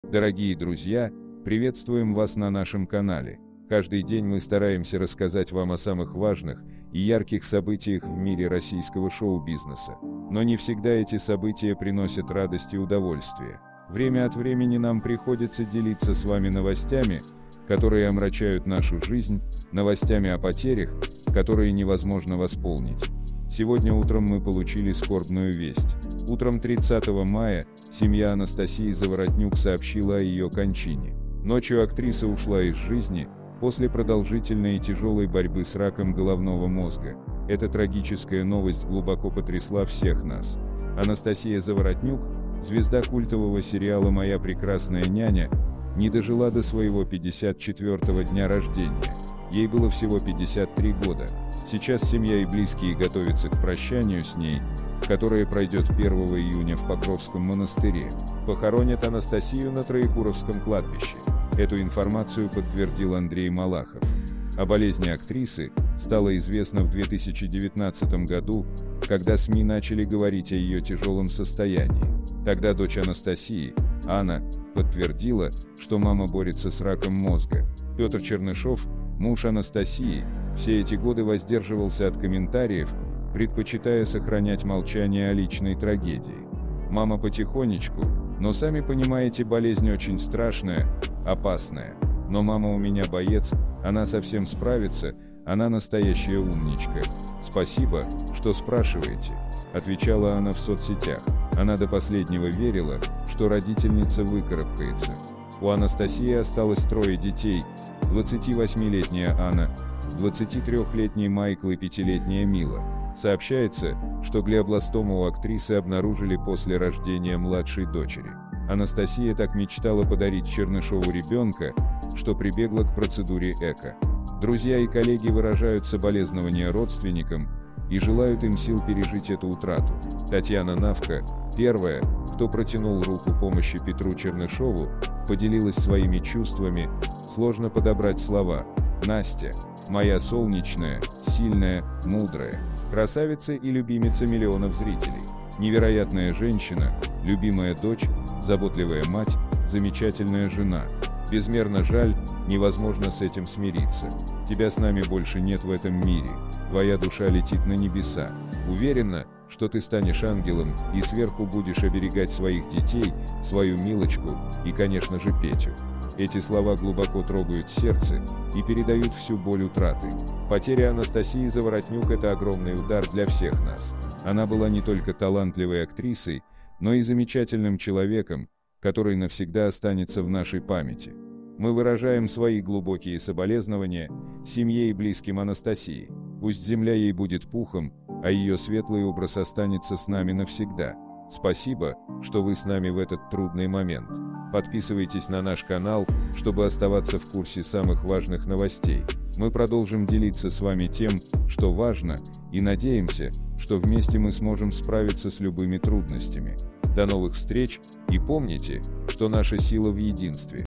Дорогие друзья, приветствуем вас на нашем канале. Каждый день мы стараемся рассказать вам о самых важных и ярких событиях в мире российского шоу-бизнеса. Но не всегда эти события приносят радость и удовольствие. Время от времени нам приходится делиться с вами новостями, которые омрачают нашу жизнь, новостями о потерях, которые невозможно восполнить. Сегодня утром мы получили скорбную весть. Утром 30 мая семья Анастасии Заворотнюк сообщила о ее кончине. Ночью актриса ушла из жизни после продолжительной и тяжелой борьбы с раком головного мозга. Эта трагическая новость глубоко потрясла всех нас. Анастасия Заворотнюк, звезда культового сериала «Моя прекрасная няня», не дожила до своего 54-го дня рождения. Ей было всего 53 года. Сейчас семья и близкие готовятся к прощанию с ней, которое пройдет 1 июня в Покровском монастыре. Похоронят Анастасию на Троекуровском кладбище. Эту информацию подтвердил Андрей Малахов. О болезни актрисы стало известно в 2019 году, когда СМИ начали говорить о ее тяжелом состоянии. Тогда дочь Анастасии, Анна, подтвердила, что мама борется с раком мозга. Петр Чернышов, муж Анастасии, все эти годы воздерживался от комментариев, предпочитая сохранять молчание о личной трагедии. Мама потихонечку, но сами понимаете, болезнь очень страшная, опасная. Но мама у меня боец, она совсем справится, она настоящая умничка. Спасибо, что спрашиваете, отвечала она в соцсетях. Она до последнего верила, что родительница выкарабкается. У Анастасии осталось 3 детей: 28-летняя Анна, 23-летний Майкл и 5-летняя Мила. Сообщается, что глиобластому у актрисы обнаружили после рождения младшей дочери. Анастасия так мечтала подарить Чернышову ребенка, что прибегла к процедуре ЭКО. Друзья и коллеги выражают соболезнования родственникам и желают им сил пережить эту утрату. Татьяна Навка, первая, кто протянул руку помощи Петру Чернышову, поделилась своими чувствами, сложно подобрать слова. Настя, моя солнечная, сильная, мудрая, красавица и любимица миллионов зрителей. Невероятная женщина, любимая дочь, заботливая мать, замечательная жена. Безмерно жаль, невозможно с этим смириться. Тебя с нами больше нет в этом мире. Твоя душа летит на небеса. Уверена, что ты станешь ангелом и сверху будешь оберегать своих детей, свою Милочку и, конечно же, Петю. Эти слова глубоко трогают сердце и передают всю боль утраты. Потеря Анастасии Заворотнюк – это огромный удар для всех нас. Она была не только талантливой актрисой, но и замечательным человеком, который навсегда останется в нашей памяти. Мы выражаем свои глубокие соболезнования семье и близким Анастасии. Пусть земля ей будет пухом, а ее светлый образ останется с нами навсегда. Спасибо, что вы с нами в этот трудный момент. Подписывайтесь на наш канал, чтобы оставаться в курсе самых важных новостей. Мы продолжим делиться с вами тем, что важно, и надеемся, что вместе мы сможем справиться с любыми трудностями. До новых встреч, и помните, что наша сила в единстве.